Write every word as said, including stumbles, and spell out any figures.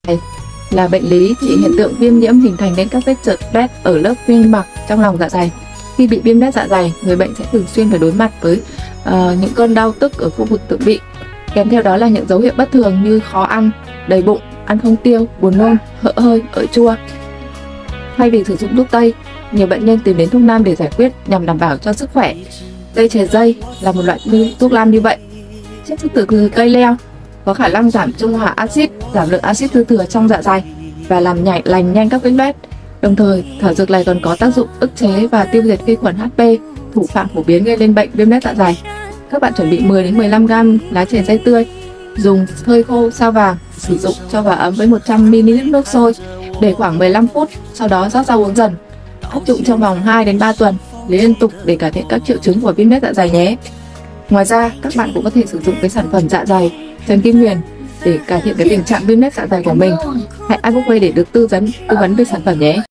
Đây là bệnh lý chỉ hiện tượng viêm nhiễm hình thành nên các vết trượt loét ở lớp niêm mạc trong lòng dạ dày. Khi bị viêm loét dạ dày, người bệnh sẽ thường xuyên phải đối mặt với uh, những cơn đau tức ở khu vực thượng vị. Kèm theo đó là những dấu hiệu bất thường như khó ăn, đầy bụng, ăn không tiêu, buồn nôn, hở hơi, ợ chua. Thay vì sử dụng thuốc tây, nhiều bệnh nhân tìm đến thuốc nam để giải quyết nhằm đảm bảo cho sức khỏe. Cây chè dây là một loại thuốc nam như vậy. Chiết xuất từ cây leo có khả năng giảm trung hòa axit, giảm lượng axit dư thừa trong dạ dày và làm nhảy lành nhanh các vết loét. Đồng thời, thảo dược này còn có tác dụng ức chế và tiêu diệt vi khuẩn hát pê, thủ phạm phổ biến gây lên bệnh viêm loét dạ dày. Các bạn chuẩn bị mười đến mười lăm gam lá chè dây tươi, dùng phơi khô sao vàng, sử dụng cho vào ấm với một trăm mi li lít nước sôi để khoảng mười lăm phút, sau đó rót ra uống dần. Áp dụng trong vòng hai đến ba tuần liên tục để cải thiện các triệu chứng của viêm loét dạ dày nhé. Ngoài ra, các bạn cũng có thể sử dụng cái sản phẩm dạ dày Trần Kim Huyền để cải thiện cái tình trạng viêm loét dạ dày của mình. Hãy áp dụng để được tư vấn tư vấn về sản phẩm nhé.